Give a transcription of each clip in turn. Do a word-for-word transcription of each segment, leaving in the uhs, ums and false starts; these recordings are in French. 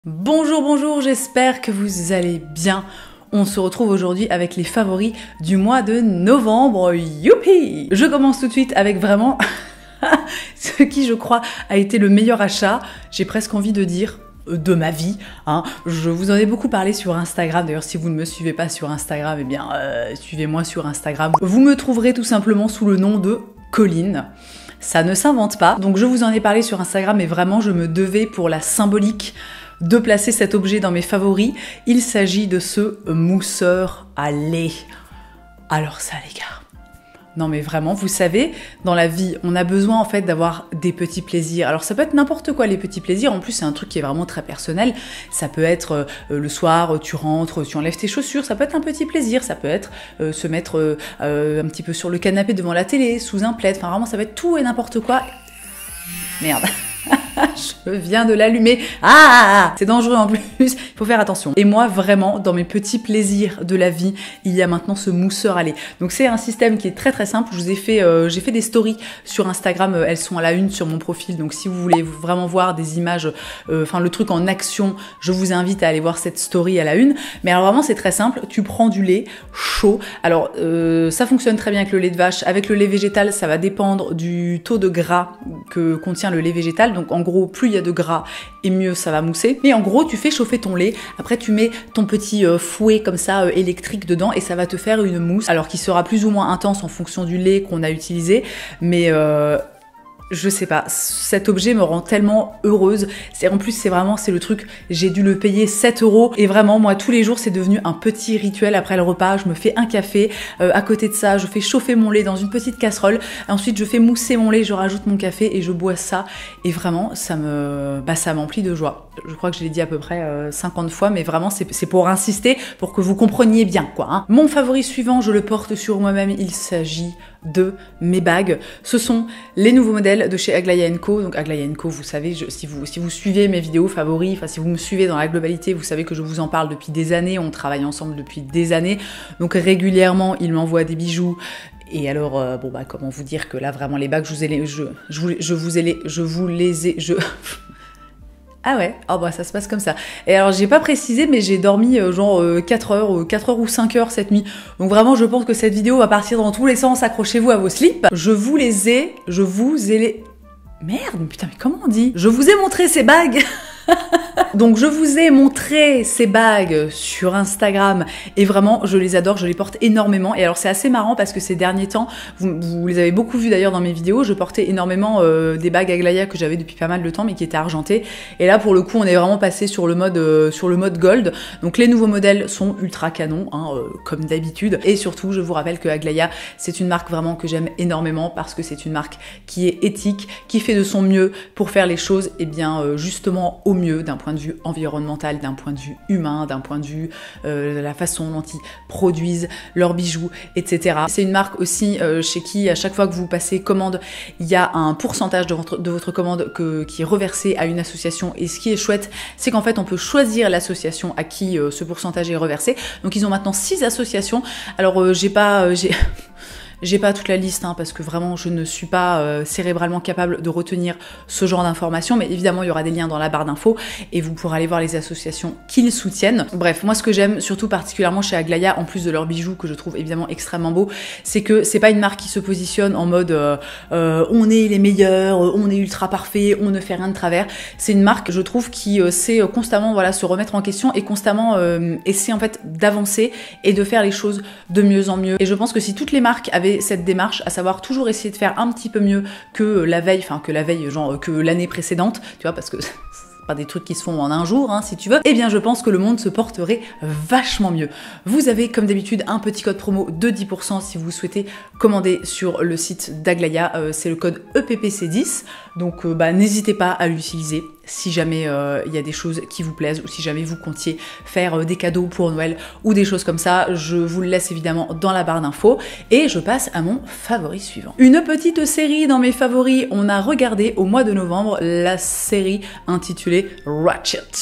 Bonjour, bonjour, j'espère que vous allez bien. On se retrouve aujourd'hui avec les favoris du mois de novembre. Youpi! Je commence tout de suite avec vraiment ce qui, je crois, a été le meilleur achat. J'ai presque envie de dire de ma vie. Hein. Je vous en ai beaucoup parlé sur Instagram. D'ailleurs, si vous ne me suivez pas sur Instagram, eh bien, euh, suivez-moi sur Instagram. Vous me trouverez tout simplement sous le nom de Colline. Ça ne s'invente pas. Donc, je vous en ai parlé sur Instagram et vraiment, je me devais pour la symbolique de placer cet objet dans mes favoris. Il s'agit de ce mousseur à lait. Alors ça, les gars, non mais vraiment, vous savez, dans la vie, on a besoin en fait d'avoir des petits plaisirs. Alors ça peut être n'importe quoi les petits plaisirs, en plus c'est un truc qui est vraiment très personnel. Ça peut être euh, le soir, tu rentres, tu enlèves tes chaussures, ça peut être un petit plaisir. Ça peut être euh, se mettre euh, euh, un petit peu sur le canapé devant la télé, sous un plaid, enfin vraiment ça va être tout et n'importe quoi. Merde. Je viens de l'allumer. Ah, c'est dangereux en plus. Il faut faire attention. Et moi, vraiment, dans mes petits plaisirs de la vie, il y a maintenant ce mousseur à lait. Donc c'est un système qui est très très simple. Je vous ai fait, euh, j'ai fait des stories sur Instagram. Elles sont à la une sur mon profil. Donc si vous voulez vraiment voir des images, euh, enfin le truc en action, je vous invite à aller voir cette story à la une. Mais alors vraiment, c'est très simple. Tu prends du lait chaud. Alors euh, ça fonctionne très bien avec le lait de vache. Avec le lait végétal, ça va dépendre du taux de gras que contient le lait végétal. Donc en gros, plus il y a de gras et mieux ça va mousser. Mais en gros, tu fais chauffer ton lait. Après, tu mets ton petit euh, fouet comme ça euh, électrique dedans et ça va te faire une mousse. Alors qui sera plus ou moins intense en fonction du lait qu'on a utilisé. Mais euh, je sais pas, cet objet me rend tellement heureuse. C'est en plus, c'est vraiment, c'est le truc, j'ai dû le payer sept euros. Et vraiment, moi, tous les jours, c'est devenu un petit rituel. Après le repas, je me fais un café. Euh, à côté de ça, je fais chauffer mon lait dans une petite casserole. Ensuite, je fais mousser mon lait, je rajoute mon café et je bois ça. Et vraiment, ça me, bah, ça m'emplit de joie. Je crois que je l'ai dit à peu près euh, cinquante fois, mais vraiment, c'est, c'est pour insister, pour que vous compreniez bien, quoi. Hein. Mon favori suivant, je le porte sur moi-même. Il s'agit de mes bagues. Ce sont les nouveaux modèles de chez Aglaia and Co. Donc Aglaia and Co, vous savez, je, si, vous, si vous suivez mes vidéos favoris, enfin si vous me suivez dans la globalité, vous savez que je vous en parle depuis des années, on travaille ensemble depuis des années, donc régulièrement ils m'envoient des bijoux. Et alors, euh, bon bah comment vous dire que là vraiment les bagues, je vous ai les, je, je, vous, je vous ai les, je vous les ai, je... Ah ouais, oh bah ça se passe comme ça. Et alors j'ai pas précisé, mais j'ai dormi euh, genre euh, quatre heures, euh, quatre heures ou cinq heures cette nuit. Donc vraiment je pense que cette vidéo va partir dans tous les sens, accrochez-vous à vos slips. Je vous les ai, je vous ai les... Merde, mais putain, mais comment on dit? Je vous ai montré ces bagues. Donc je vous ai montré ces bagues sur Instagram et vraiment je les adore, je les porte énormément. Et alors c'est assez marrant parce que ces derniers temps, vous, vous les avez beaucoup vu d'ailleurs dans mes vidéos, je portais énormément euh, des bagues Aglaia que j'avais depuis pas mal de temps mais qui étaient argentées. Et là pour le coup on est vraiment passé sur le mode euh, sur le mode gold. Donc les nouveaux modèles sont ultra canons, hein, euh, comme d'habitude. Et surtout je vous rappelle que Aglaia c'est une marque vraiment que j'aime énormément parce que c'est une marque qui est éthique, qui fait de son mieux pour faire les choses et bien euh, justement au mieux d'un point de vue environnemental, d'un point de vue humain, d'un point de vue euh, de la façon dont ils produisent leurs bijoux, et cetera. C'est une marque aussi euh, chez qui, à chaque fois que vous passez commande, il y a un pourcentage de votre, de votre commande que, qui est reversé à une association. Et ce qui est chouette, c'est qu'en fait, on peut choisir l'association à qui euh, ce pourcentage est reversé. Donc, ils ont maintenant six associations. Alors, euh, j'ai pas... Euh, j'ai... J'ai pas toute la liste hein, parce que vraiment je ne suis pas euh, cérébralement capable de retenir ce genre d'informations, mais évidemment il y aura des liens dans la barre d'infos et vous pourrez aller voir les associations qui le soutiennent. Bref, moi ce que j'aime surtout particulièrement chez Aglaia, en plus de leurs bijoux que je trouve évidemment extrêmement beaux, c'est que c'est pas une marque qui se positionne en mode euh, euh, on est les meilleurs, on est ultra parfait, on ne fait rien de travers. C'est une marque je trouve qui euh, sait constamment voilà se remettre en question et constamment euh, essaie en fait d'avancer et de faire les choses de mieux en mieux. Et je pense que si toutes les marques avaient cette démarche, à savoir toujours essayer de faire un petit peu mieux que la veille, enfin que la veille, genre que l'année précédente, tu vois, parce que c'est pas des trucs qui se font en un jour, hein, si tu veux, eh bien je pense que le monde se porterait vachement mieux. Vous avez comme d'habitude un petit code promo de dix pour cent si vous souhaitez commander sur le site d'Aglaia, euh, c'est le code E P P C dix, donc euh, bah, n'hésitez pas à l'utiliser si jamais il euh, y a des choses qui vous plaisent ou si jamais vous comptiez faire euh, des cadeaux pour Noël ou des choses comme ça, je vous le laisse évidemment dans la barre d'infos et je passe à mon favori suivant. Une petite série dans mes favoris, on a regardé au mois de novembre la série intitulée Ratchet.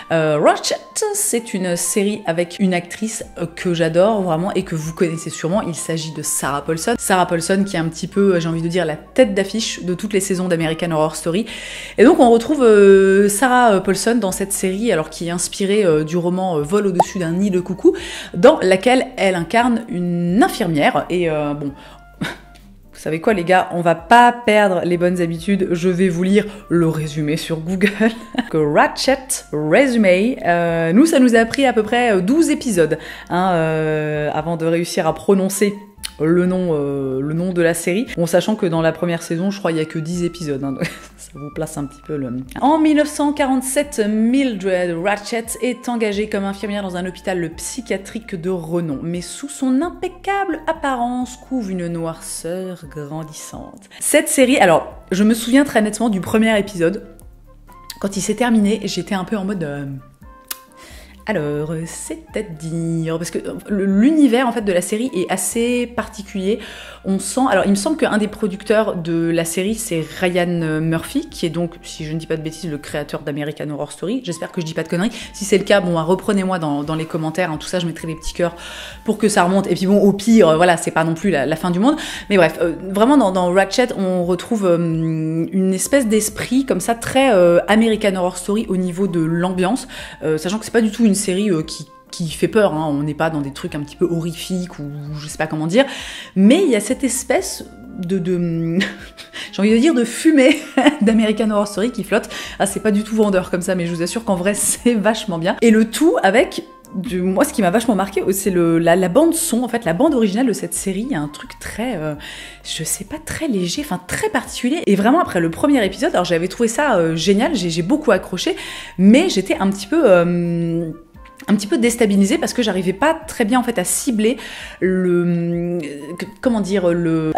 Euh, Ratched, c'est une série avec une actrice que j'adore vraiment et que vous connaissez sûrement. Il s'agit de Sarah Paulson. Sarah Paulson qui est un petit peu, j'ai envie de dire, la tête d'affiche de toutes les saisons d'American Horror Story. Et donc on retrouve euh, Sarah Paulson dans cette série, alors qui est inspirée euh, du roman euh, Vol au-dessus d'un nid de coucou, dans laquelle elle incarne une infirmière. Et euh, bon... Vous savez quoi les gars, on va pas perdre les bonnes habitudes, je vais vous lire le résumé sur Google. Ratched Resume, euh, nous ça nous a pris à peu près douze épisodes hein, euh, avant de réussir à prononcer le nom, euh, le nom de la série, en sachant que dans la première saison, je crois il y a que dix épisodes, hein, donc ça vous place un petit peu le... En mille neuf cent quarante-sept, Mildred Ratched est engagée comme infirmière dans un hôpital psychiatrique de renom, mais sous son impeccable apparence couvre une noirceur grandissante. Cette série, alors, je me souviens très nettement du premier épisode. Quand il s'est terminé, j'étais un peu en mode... Euh... Alors, c'est-à-dire... Parce que l'univers, en fait, de la série est assez particulier. On sent... Alors, il me semble qu'un des producteurs de la série, c'est Ryan Murphy, qui est donc, si je ne dis pas de bêtises, le créateur d'American Horror Story. J'espère que je dis pas de conneries. Si c'est le cas, bon, reprenez-moi dans, dans les commentaires. Hein, tout ça, je mettrai des petits cœurs pour que ça remonte. Et puis bon, au pire, voilà, c'est pas non plus la, la fin du monde. Mais bref, euh, vraiment, dans, dans Ratched, on retrouve euh, une espèce d'esprit, comme ça, très euh, American Horror Story au niveau de l'ambiance. Euh, sachant que c'est pas du tout une série euh, qui, qui fait peur, hein. On n'est pas dans des trucs un petit peu horrifiques ou je sais pas comment dire, mais il y a cette espèce de, de j'ai envie de dire de fumée d'American Horror Story qui flotte. Ah, c'est pas du tout vendeur comme ça, mais je vous assure qu'en vrai c'est vachement bien. Et le tout avec... Du, moi, ce qui m'a vachement marqué, c'est le la, la bande son, en fait, la bande originale de cette série. Il y a un truc très, euh, je sais pas, très léger, enfin très particulier. Et vraiment après le premier épisode, alors j'avais trouvé ça euh, génial, j'ai beaucoup accroché, mais j'étais un petit peu euh, un petit peu déstabilisée parce que j'arrivais pas très bien en fait à cibler le, comment dire, le,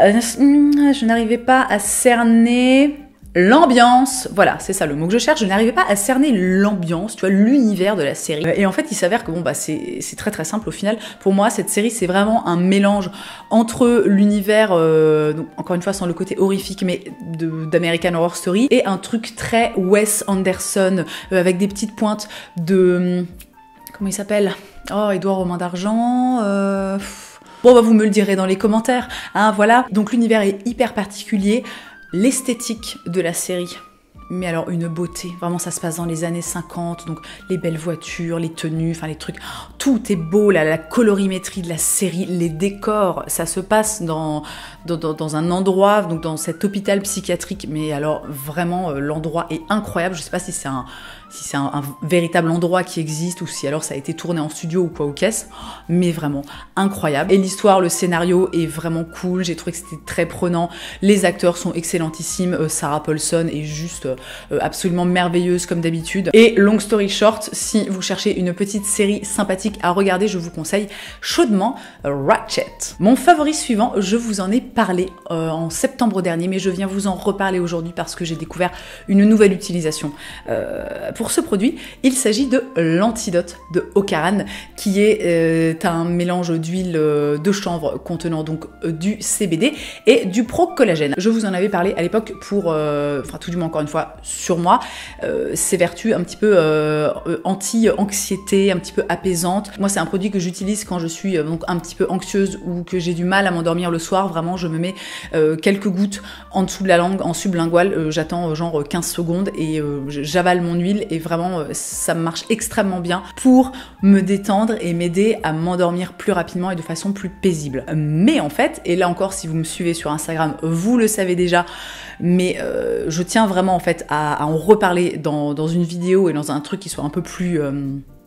je n'arrivais pas à cerner. L'ambiance, voilà, c'est ça le mot que je cherche. Je n'arrivais pas à cerner l'ambiance, tu vois, l'univers de la série. Et en fait, il s'avère que bon, bah, c'est très très simple au final. Pour moi, cette série, c'est vraiment un mélange entre l'univers, euh, donc encore une fois, sans le côté horrifique, mais d'American Horror Story, et un truc très Wes Anderson, euh, avec des petites pointes de... Comment il s'appelle? Oh, Édouard Romain d'Argent... Euh... Bon, bah, vous me le direz dans les commentaires, hein, voilà. Donc l'univers est hyper particulier. L'esthétique de la série, mais alors une beauté, vraiment ça se passe dans les années cinquante, donc les belles voitures, les tenues, enfin les trucs, tout est beau, là, la colorimétrie de la série, les décors, ça se passe dans, dans, dans un endroit, donc dans cet hôpital psychiatrique, mais alors vraiment euh, l'endroit est incroyable, je sais pas si c'est un... si c'est un, un véritable endroit qui existe ou si alors ça a été tourné en studio ou quoi ou qu'est-ce, mais vraiment incroyable. Et l'histoire, le scénario est vraiment cool, j'ai trouvé que c'était très prenant, les acteurs sont excellentissimes, euh, Sarah Paulson est juste euh, absolument merveilleuse comme d'habitude. Et long story short, si vous cherchez une petite série sympathique à regarder, je vous conseille chaudement Ratched. Mon favori suivant, je vous en ai parlé euh, en septembre dernier, mais je viens vous en reparler aujourd'hui parce que j'ai découvert une nouvelle utilisation. Euh, Pour ce produit, il s'agit de l'antidote de Ocaran, qui est euh, un mélange d'huile de chanvre contenant donc euh, du C B D et du pro-collagène. Je vous en avais parlé à l'époque pour, euh, enfin tout du moins encore une fois sur moi, euh, ses vertus un petit peu euh, anti-anxiété, un petit peu apaisante. Moi, c'est un produit que j'utilise quand je suis euh, donc un petit peu anxieuse ou que j'ai du mal à m'endormir le soir. Vraiment, je me mets euh, quelques gouttes en dessous de la langue, en sublingual. Euh, J'attends euh, genre quinze secondes et euh, j'avale mon huile. Et vraiment, ça marche extrêmement bien pour me détendre et m'aider à m'endormir plus rapidement et de façon plus paisible. Mais en fait, et là encore, si vous me suivez sur Instagram, vous le savez déjà, mais euh, je tiens vraiment en fait à, à en reparler dans, dans une vidéo et dans un truc qui soit un peu plus, euh,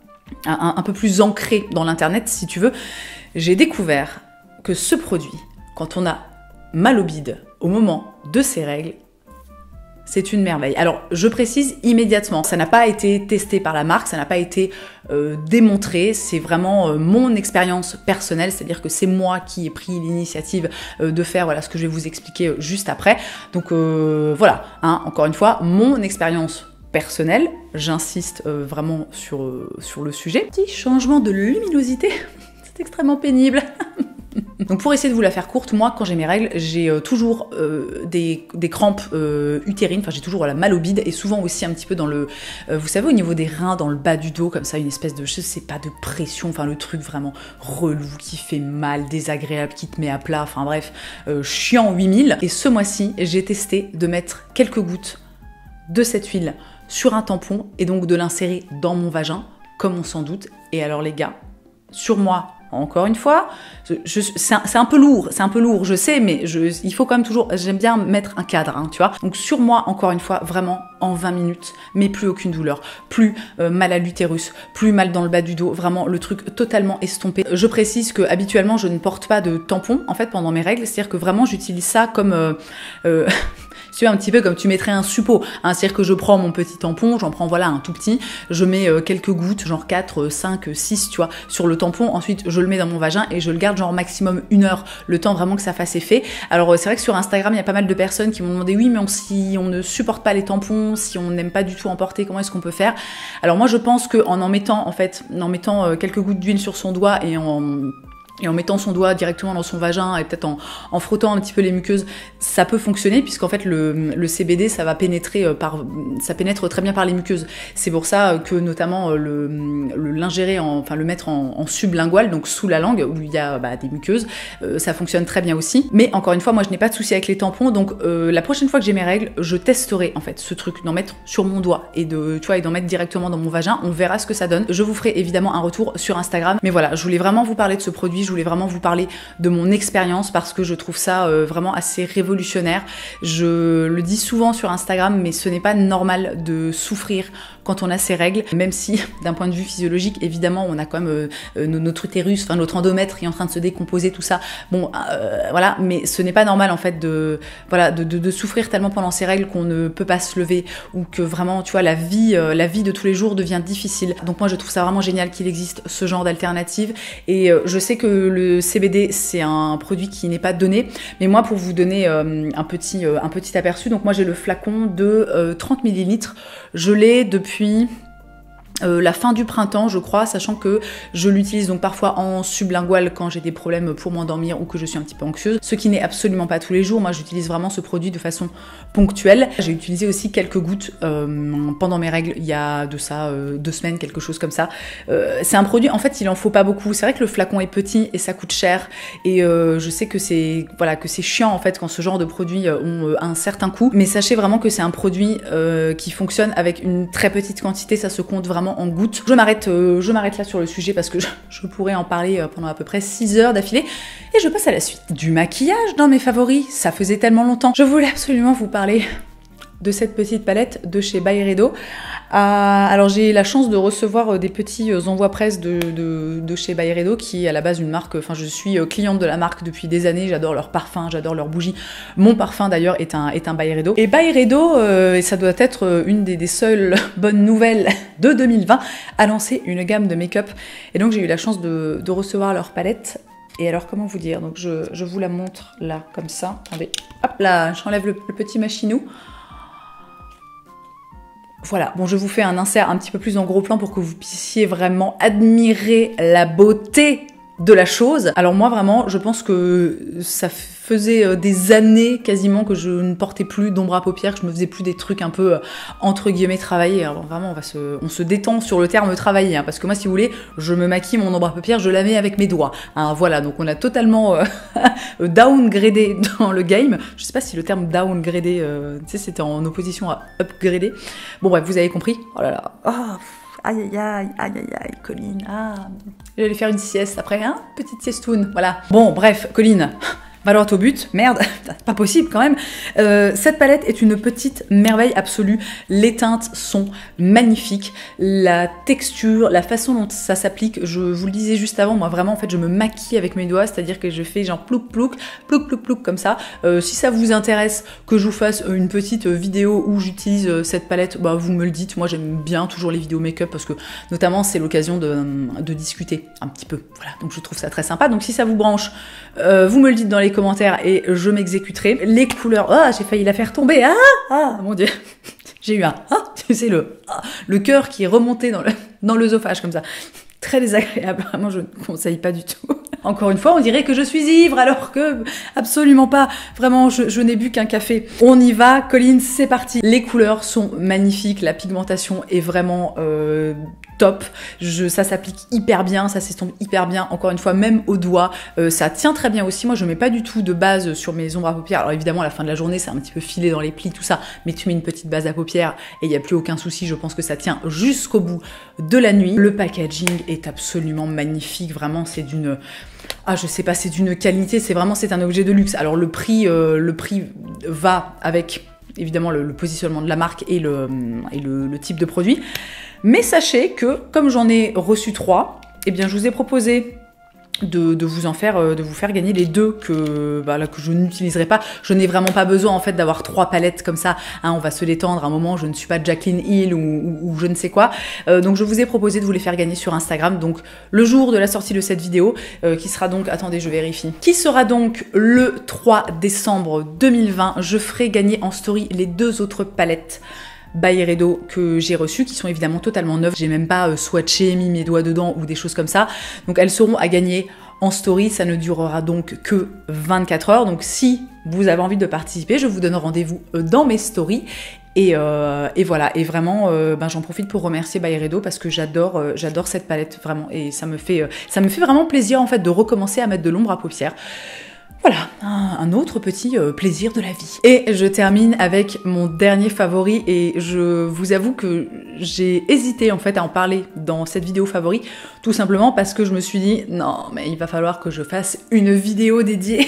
un, un peu plus ancré dans l'internet, si tu veux. J'ai découvert que ce produit, quand on a mal au bide au moment de ses règles, c'est une merveille. Alors, je précise immédiatement, ça n'a pas été testé par la marque, ça n'a pas été euh, démontré, c'est vraiment euh, mon expérience personnelle, c'est-à-dire que c'est moi qui ai pris l'initiative euh, de faire voilà, ce que je vais vous expliquer euh, juste après. Donc euh, voilà, hein, encore une fois, mon expérience personnelle, j'insiste euh, vraiment sur, euh, sur le sujet. Petit changement de luminosité, c'est extrêmement pénible. Donc pour essayer de vous la faire courte, moi quand j'ai mes règles, j'ai euh, toujours euh, des, des crampes euh, utérines, enfin j'ai toujours voilà, mal au bide et souvent aussi un petit peu dans le, euh, vous savez au niveau des reins, dans le bas du dos, comme ça une espèce de, je sais pas, de pression, enfin le truc vraiment relou qui fait mal, désagréable, qui te met à plat, enfin bref, euh, chiant huit mille. Et ce mois-ci, j'ai testé de mettre quelques gouttes de cette huile sur un tampon et donc de l'insérer dans mon vagin, comme on s'en doute. Et alors les gars, sur moi, encore une fois, je, je, c'est, un, c'est un peu lourd, c'est un peu lourd, je sais, mais je, il faut quand même toujours, j'aime bien mettre un cadre, hein, tu vois. Donc sur moi, encore une fois, vraiment en vingt minutes, mais plus aucune douleur, plus euh, mal à l'utérus, plus mal dans le bas du dos, vraiment le truc totalement estompé. Je précise que habituellement, je ne porte pas de tampon, en fait, pendant mes règles, c'est-à-dire que vraiment, j'utilise ça comme... Euh, euh, tu vois, un petit peu comme tu mettrais un suppôt, hein, c'est-à-dire que je prends mon petit tampon, j'en prends voilà un tout petit, je mets euh, quelques gouttes, genre quatre, cinq, six, tu vois, sur le tampon, ensuite je le mets dans mon vagin et je le garde genre maximum une heure, le temps vraiment que ça fasse effet. Alors c'est vrai que sur Instagram, il y a pas mal de personnes qui m'ont demandé, oui mais on, si on ne supporte pas les tampons, si on n'aime pas du tout en porter, comment est-ce qu'on peut faire? Alors moi je pense que en en mettant, en fait, en mettant euh, quelques gouttes d'huile sur son doigt et en... et en mettant son doigt directement dans son vagin et peut-être en, en frottant un petit peu les muqueuses, ça peut fonctionner puisqu'en fait le, le C B D ça va pénétrer par, ça pénètre très bien par les muqueuses. C'est pour ça que notamment le, le l'ingérer, en, enfin le mettre en, en sublingual, donc sous la langue où il y a bah, des muqueuses, euh, ça fonctionne très bien aussi. Mais encore une fois, moi je n'ai pas de souci avec les tampons, donc euh, la prochaine fois que j'ai mes règles, je testerai en fait ce truc d'en mettre sur mon doigt et de, tu vois, et d'en mettre directement dans mon vagin. On verra ce que ça donne. Je vous ferai évidemment un retour sur Instagram. Mais voilà, je voulais vraiment vous parler de ce produit. Je voulais vraiment vous parler de mon expérience parce que je trouve ça euh, vraiment assez révolutionnaire. Je le dis souvent sur Instagram, mais ce n'est pas normal de souffrir quand on a ses règles, même si d'un point de vue physiologique, évidemment, on a quand même euh, notre utérus, enfin notre endomètre qui est en train de se décomposer, tout ça. Bon, euh, voilà, mais ce n'est pas normal en fait de, voilà, de, de, de souffrir tellement pendant ses règles qu'on ne peut pas se lever ou que vraiment, tu vois, la vie, euh, la vie de tous les jours devient difficile. Donc moi, je trouve ça vraiment génial qu'il existe ce genre d'alternative. Et euh, je sais que le C B D, c'est un produit qui n'est pas donné, mais moi, pour vous donner euh, un petit, euh, un petit aperçu, donc moi j'ai le flacon de euh, trente millilitres. Je l'ai depuis Puis euh, la fin du printemps, je crois, sachant que je l'utilise donc parfois en sublingual quand j'ai des problèmes pour m'endormir ou que je suis un petit peu anxieuse, ce qui n'est absolument pas tous les jours. Moi, j'utilise vraiment ce produit de façon ponctuelle. J'ai utilisé aussi quelques gouttes euh, pendant mes règles, il y a de ça euh, deux semaines, quelque chose comme ça. Euh, c'est un produit, en fait, il en faut pas beaucoup. C'est vrai que le flacon est petit et ça coûte cher, et euh, je sais que c'est voilà que c'est chiant en fait quand ce genre de produits ont euh, un certain coût. Mais sachez vraiment que c'est un produit euh, qui fonctionne avec une très petite quantité, ça se compte vraiment en gouttes. Je m'arrête euh, je m'arrête là sur le sujet parce que je, je pourrais en parler euh, pendant à peu près six heures d'affilée et je passe à la suite. Du maquillage dans mes favoris, ça faisait tellement longtemps. Je voulais absolument vous parler de cette petite palette de chez Byredo. Euh, alors j'ai la chance de recevoir des petits envois presse de, de, de chez Byredo, qui est à la base une marque, enfin je suis cliente de la marque depuis des années, j'adore leurs parfums, j'adore leurs bougies. Mon parfum d'ailleurs est un, est un Byredo. Et Byredo, euh, et ça doit être une des, des seules bonnes nouvelles de deux mille vingt, a lancé une gamme de make-up. Et donc j'ai eu la chance de, de recevoir leur palette. Et alors comment vous dire, donc je, je vous la montre là, comme ça. Attendez, hop là, j'enlève le, le petit machinou. Voilà, bon je vous fais un insert un petit peu plus en gros plan pour que vous puissiez vraiment admirer la beauté de la chose. Alors moi vraiment, je pense que ça faisait des années quasiment que je ne portais plus d'ombre à paupières, que je me faisais plus des trucs un peu entre guillemets travaillés. Alors vraiment, on va se, on se détend sur le terme travailler, hein, parce que moi, si vous voulez, je me maquille mon ombre à paupières, je la mets avec mes doigts. Hein, voilà, donc on a totalement euh, downgradé dans le game. Je sais pas si le terme downgradé, euh, tu sais, c'était en opposition à upgradé. Bon bref, vous avez compris. Oh là là. Oh. Aïe aïe aïe, aïe aïe aïe, Colline, ah, j'allais faire une sieste après, hein, petite siestoune, voilà. Bon, bref, Colline, va droit au but, merde, pas possible quand même. Euh, cette palette est une petite merveille absolue, les teintes sont magnifiques, la texture, la façon dont ça s'applique, je vous le disais juste avant, moi vraiment en fait je me maquille avec mes doigts, c'est-à-dire que je fais genre plouc plouc, plouc plouc plouc comme ça. Euh, si ça vous intéresse que je vous fasse une petite vidéo où j'utilise cette palette, bah vous me le dites, moi j'aime bien toujours les vidéos make-up parce que notamment c'est l'occasion de, de discuter un petit peu, voilà, donc je trouve ça très sympa, donc si ça vous branche, euh, vous me le dites dans les commentaires et je m'exécuterai. Les couleurs, ah, j'ai failli la faire tomber, ah, ah, mon dieu, j'ai eu un, ah, c'est le, ah, le cœur qui est remonté dans le, dans l'œsophage comme ça, très désagréable, vraiment je ne conseille pas du tout. Encore une fois, on dirait que je suis ivre, alors que absolument pas. Vraiment, je, je n'ai bu qu'un café. On y va, Collins, c'est parti. Les couleurs sont magnifiques, la pigmentation est vraiment euh, top. Je, ça s'applique hyper bien, ça s'estompe hyper bien. Encore une fois, même au doigt, euh, ça tient très bien aussi. Moi, je mets pas du tout de base sur mes ombres à paupières. Alors évidemment, à la fin de la journée, c'est un petit peu filé dans les plis, tout ça. Mais tu mets une petite base à paupières et il n'y a plus aucun souci. Je pense que ça tient jusqu'au bout de la nuit. Le packaging est absolument magnifique. Vraiment, c'est d'une... Ah, je sais pas, c'est d'une qualité, c'est vraiment, c'est un objet de luxe. Alors le prix, euh, le prix va avec évidemment le, le positionnement de la marque et, le, et le, le type de produit. Mais sachez que comme j'en ai reçu trois, eh bien je vous ai proposé de, de vous en faire, de vous faire gagner les deux que, bah, là, que je n'utiliserai pas. Je n'ai vraiment pas besoin en fait d'avoir trois palettes comme ça. Hein, on va se détendre à un moment. Je ne suis pas Jaclyn Hill ou, ou, ou je ne sais quoi. Euh, donc je vous ai proposé de vous les faire gagner sur Instagram. Donc le jour de la sortie de cette vidéo, euh, qui sera donc, attendez, je vérifie, qui sera donc le trois décembre deux mille vingt. Je ferai gagner en story les deux autres palettes Byredo que j'ai reçues, qui sont évidemment totalement neuves. J'ai même pas euh, swatché, mis mes doigts dedans ou des choses comme ça. Donc elles seront à gagner en story. Ça ne durera donc que vingt-quatre heures. Donc si vous avez envie de participer, je vous donne rendez-vous dans mes stories. Et, euh, et voilà, et vraiment, euh, ben, j'en profite pour remercier Byredo parce que j'adore euh, j'adore cette palette, vraiment. Et ça me fait, euh, ça me fait vraiment plaisir en fait de recommencer à mettre de l'ombre à paupières. Voilà, un autre petit euh, plaisir de la vie. Et je termine avec mon dernier favori et je vous avoue que j'ai hésité en fait à en parler dans cette vidéo favori, tout simplement parce que je me suis dit non mais il va falloir que je fasse une vidéo dédiée.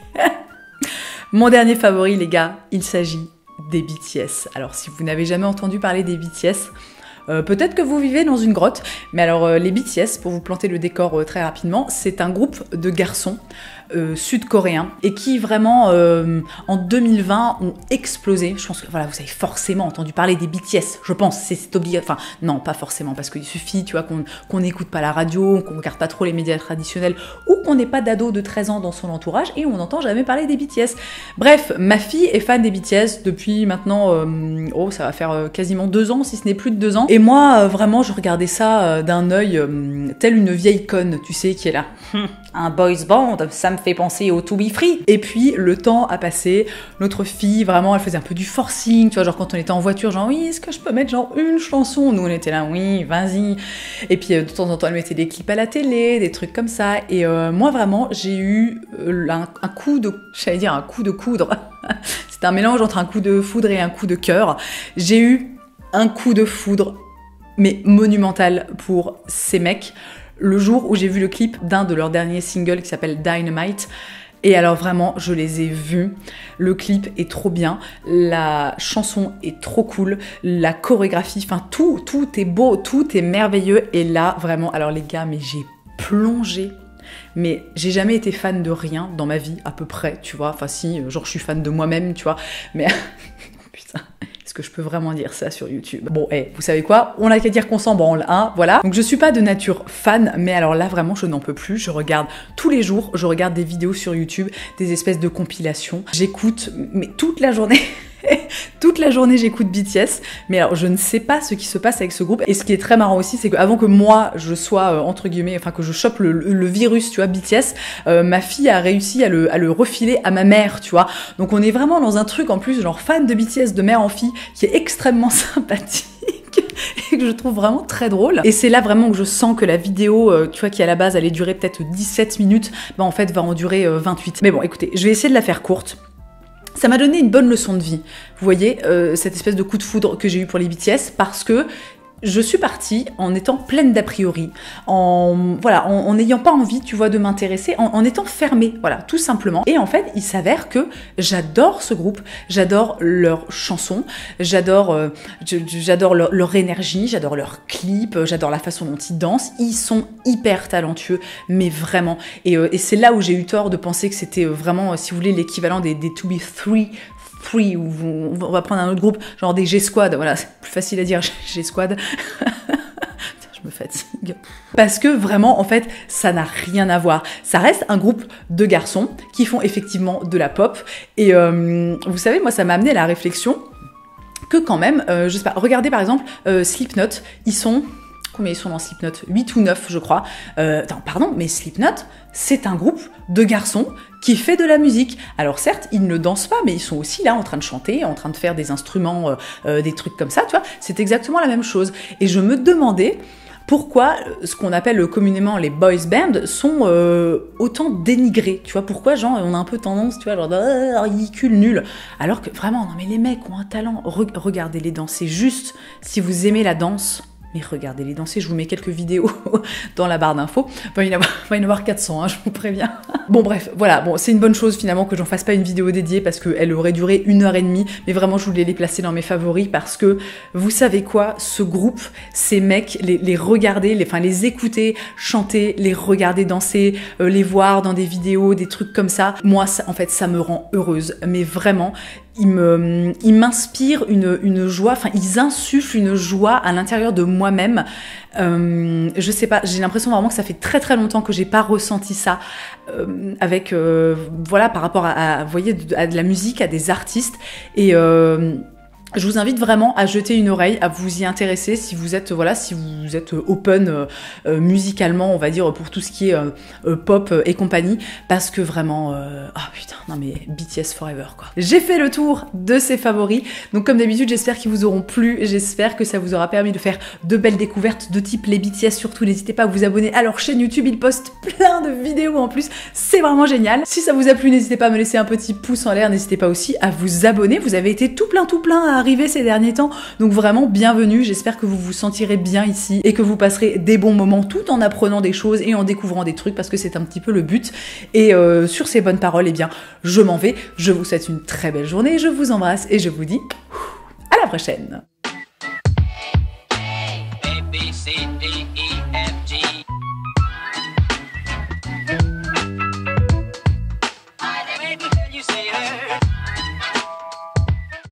Mon dernier favori les gars, il s'agit des B T S. Alors si vous n'avez jamais entendu parler des B T S, Euh, peut-être que vous vivez dans une grotte, mais alors euh, les B T S, pour vous planter le décor euh, très rapidement, c'est un groupe de garçons euh, sud-coréens et qui vraiment euh, en deux mille vingt ont explosé. Je pense que voilà, vous avez forcément entendu parler des B T S, je pense, c'est obligatoire. Enfin non, pas forcément, parce qu'il suffit, tu vois, qu'on qu'on n'écoute pas la radio, qu'on regarde pas trop les médias traditionnels ou qu'on n'ait pas d'ado de treize ans dans son entourage et on n'entend jamais parler des B T S. Bref, ma fille est fan des B T S depuis maintenant, euh, oh ça va faire euh, quasiment deux ans, si ce n'est plus de deux ans. Et moi, euh, vraiment, je regardais ça euh, d'un œil euh, tel une vieille conne, tu sais, qui est là. Un boys band, ça me fait penser au To Be Free. Et puis, le temps a passé. Notre fille, vraiment, elle faisait un peu du forcing, tu vois, genre quand on était en voiture, genre, oui, est-ce que je peux mettre genre une chanson? Nous, on était là, oui, vas-y. Et puis, euh, de temps en temps, elle mettait des clips à la télé, des trucs comme ça. Et euh, moi, vraiment, j'ai eu euh, un, un coup de, j'allais dire un coup de coudre. C'était un mélange entre un coup de foudre et un coup de cœur. J'ai eu un coup de foudre, mais monumental pour ces mecs, le jour où j'ai vu le clip d'un de leurs derniers singles qui s'appelle Dynamite. Et alors vraiment, je les ai vus. Le clip est trop bien, la chanson est trop cool, la chorégraphie, enfin tout, tout est beau, tout est merveilleux. Et là, vraiment, alors les gars, mais j'ai plongé. Mais j'ai jamais été fan de rien dans ma vie, à peu près, tu vois. Enfin si, genre je suis fan de moi-même, tu vois. Mais putain, est-ce que je peux vraiment dire ça sur YouTube? Bon, eh, hey, vous savez quoi? On n'a qu'à dire qu'on s'en branle, hein, voilà. Donc je suis pas de nature fan, mais alors là vraiment je n'en peux plus. Je regarde tous les jours, je regarde des vidéos sur YouTube, des espèces de compilations. J'écoute, mais toute la journée. Toute la journée j'écoute B T S, mais alors je ne sais pas ce qui se passe avec ce groupe. Et ce qui est très marrant aussi, c'est qu'avant que moi je sois euh, entre guillemets, enfin que je chope le, le, le virus, tu vois, B T S, euh, ma fille a réussi à le, à le refiler à ma mère, tu vois. Donc on est vraiment dans un truc en plus genre fan de B T S de mère en fille qui est extrêmement sympathique. Et que je trouve vraiment très drôle. Et c'est là vraiment que je sens que la vidéo, euh, tu vois, qui à la base allait durer peut-être dix-sept minutes, bah en fait va en durer euh, vingt-huit. Mais bon, écoutez, je vais essayer de la faire courte. Ça m'a donné une bonne leçon de vie, vous voyez, euh, cette espèce de coup de foudre que j'ai eu pour les B T S, parce que je suis partie en étant pleine d'a priori, en voilà, en n'ayant pas envie, tu vois, de m'intéresser, en, en étant fermée, voilà, tout simplement. Et en fait, il s'avère que j'adore ce groupe, j'adore leurs chansons, j'adore, euh, j'adore leur, leur énergie, j'adore leurs clips, j'adore la façon dont ils dansent. Ils sont hyper talentueux, mais vraiment. Et, euh, et c'est là où j'ai eu tort de penser que c'était vraiment, si vous voulez, l'équivalent des, des To Be Three. Free, ou on va prendre un autre groupe, genre des G-Squad, voilà, c'est plus facile à dire, G-Squad. Je me fatigue. Parce que vraiment, en fait, ça n'a rien à voir. Ça reste un groupe de garçons qui font effectivement de la pop. Et euh, vous savez, moi, ça m'a amené à la réflexion que quand même, euh, je sais pas, regardez par exemple, euh, Slipknot, ils sont... combien ils sont dans Slipknot, huit ou neuf je crois. Euh, attends, pardon, mais Slipknot, c'est un groupe de garçons qui fait de la musique. Alors certes, ils ne dansent pas, mais ils sont aussi là en train de chanter, en train de faire des instruments, euh, euh, des trucs comme ça, tu vois. C'est exactement la même chose. Et je me demandais pourquoi ce qu'on appelle communément les boys bands sont euh, autant dénigrés, tu vois. Pourquoi, genre, on a un peu tendance, tu vois, genre, ah, ridicule, nul. Alors que vraiment, non mais les mecs ont un talent. Re- regardez-les danser, juste si vous aimez la danse. Mais regardez-les danser, je vous mets quelques vidéos dans la barre d'infos. Il va y en avoir, va y en avoir quatre cents, hein, je vous préviens. Bon bref, voilà, bon, c'est une bonne chose finalement que j'en fasse pas une vidéo dédiée parce qu'elle aurait duré une heure et demie. Mais vraiment, je voulais les placer dans mes favoris parce que, vous savez quoi, ce groupe, ces mecs, les, les regarder, les, enfin les écouter, chanter, les regarder danser, euh, les voir dans des vidéos, des trucs comme ça, moi, ça, en fait, ça me rend heureuse. Mais vraiment, ils me, ils m'inspirent une, une joie, enfin ils insufflent une joie à l'intérieur de moi-même. Euh, je sais pas, j'ai l'impression vraiment que ça fait très très longtemps que j'ai pas ressenti ça euh, avec, euh, voilà, par rapport à, à, vous voyez, à de la musique, à des artistes. Et euh, je vous invite vraiment à jeter une oreille, à vous y intéresser si vous êtes, voilà, si vous êtes open euh, euh, musicalement, on va dire, pour tout ce qui est euh, euh, pop et compagnie, parce que vraiment, euh, ah oh putain, non mais B T S forever quoi. J'ai fait le tour de ces favoris, donc comme d'habitude, j'espère qu'ils vous auront plu, j'espère que ça vous aura permis de faire de belles découvertes de type les B T S. Surtout, n'hésitez pas à vous abonner à leur chaîne YouTube, ils postent plein de vidéos en plus, c'est vraiment génial. Si ça vous a plu, n'hésitez pas à me laisser un petit pouce en l'air, n'hésitez pas aussi à vous abonner, vous avez été tout plein tout plein à arrivé ces derniers temps, donc vraiment bienvenue, j'espère que vous vous sentirez bien ici et que vous passerez des bons moments tout en apprenant des choses et en découvrant des trucs parce que c'est un petit peu le but. Et euh, sur ces bonnes paroles, eh bien je m'en vais, je vous souhaite une très belle journée, je vous embrasse et je vous dis à la prochaine. A, B, C, D, E.